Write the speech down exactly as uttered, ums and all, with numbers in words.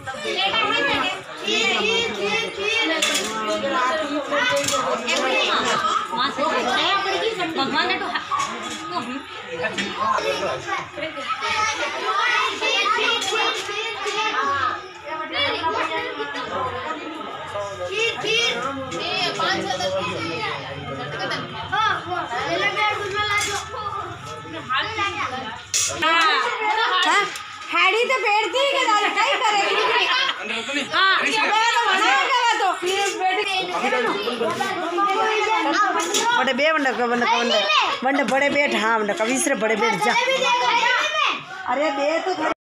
भगवान ने तो हैडी तो बैठती है क्या क्या करेगी हां तो फिर बड़े बे बंडा का बंडा बंडा बंडा बड़े बेट हां बंडा कभी से बड़े बेट जा अरे बे तो